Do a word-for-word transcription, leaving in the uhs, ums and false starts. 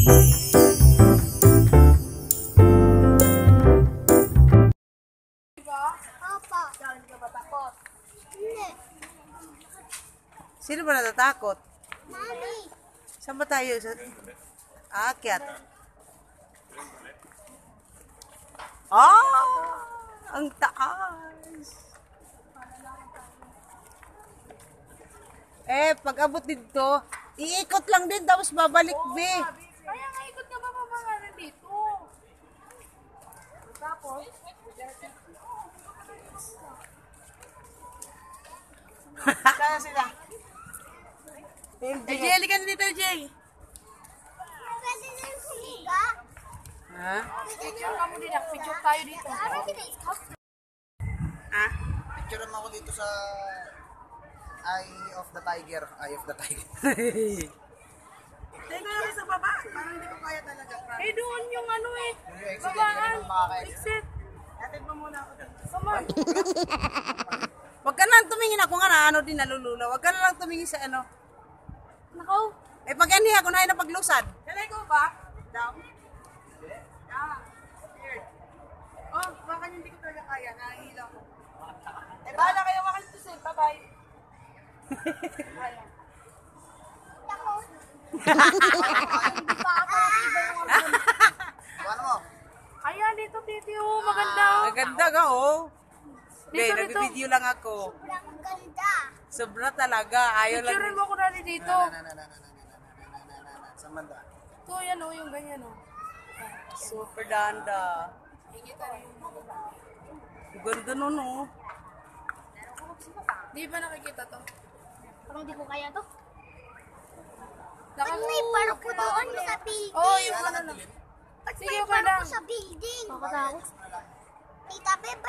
Sino ba natatakot? Mami! Saan ba tayo? Sa aakyat? Ah! Ang taas! Eh, pag abot dito, iikot lang din tapos babalik, be. Kaya nga ikot ka ba pamangalan dito? Tapos? Saan sila? Eh, Jay, halika na dito, Jay. Pwede din kumiga. Ha? Picture ka mo din, picture tayo dito. Ha? Picture mo ako dito sa Eye of the Tiger. Eye of the Tiger. Tayo ko lang sa baba. Parang hindi ko kaya talaga. Eh, doon yung ano eh. Exit, Babaan. hindi naman makaka-exit. Exit. Hatid mo muna ako dito. Come on. Huwag ka na lang tumingin ako nga na ano din nalulula. Huwag ka na lang tumingin sa ano. Nakaw. Eh pag ano ako na na paglusad. Kalay ko ba? Down. Ah. Weird. Oh, baka hindi ko talaga kaya. Nahihila ko. Eh, bahala kayo wakan ito sin. Bye-bye. Kaya. Hindi pa ako iba yung ano. Ano mo? Kaya dito, Titi. Oh, maganda. Ang ganda ka oh. Dito, Okay, dito. nag-video lang ako. Sobrang ganda. Sobra talaga. Ayaw lang. Picturein mo ko na dito. Na, na, na, na, na, na, na, na, na, na, na. Saan banda? Ito, yan oh, yung ganyan oh. Super danda. Higit na yung Ang ganda nun oh. Di ba nakikita to? Parang hindi ko kaya to. Naka Pag may park ko doon sa building. Oh, yung ano na. Pag Sige, may okay park lang. ko sa building. Nakatakot. Tita Beb,